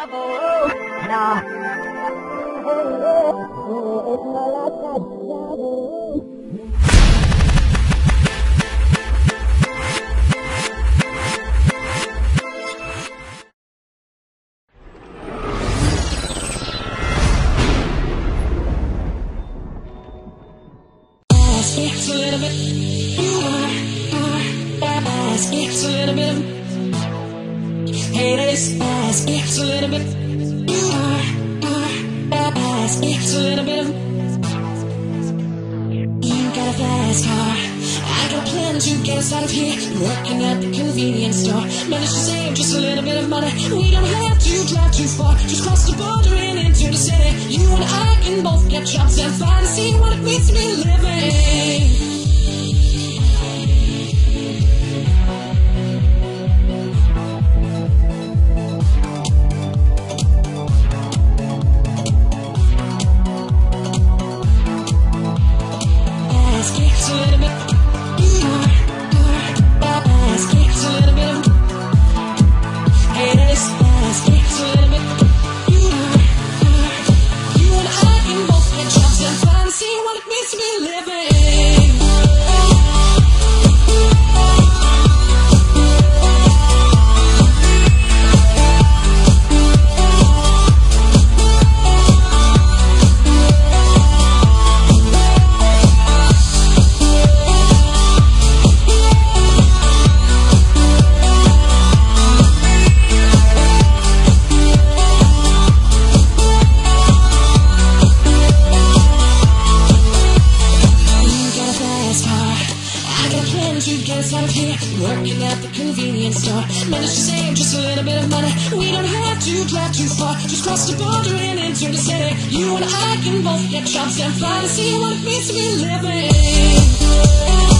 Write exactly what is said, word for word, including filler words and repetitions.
It's a little bit. It's a little bit. Hey, this ass. It's a little bit. It's a little bit. You got a fast car. I got a plan to get us out of here. Working at the convenience store. Managed to save just a little bit of money. We don't have to drive too far. Just cross the border and into the city. You and I can both get jobs and finally see what it means to be living. It's a little bit. It's a little bit. Hey, this it's a little bit. You and I can both get jobs and finally see what it means to be living. To get us out of here, working at the convenience store. Managed to save just a little bit of money. We don't have to drive too far. Just cross the border and into the city. You and I can both get jobs and finally see what it means to be living.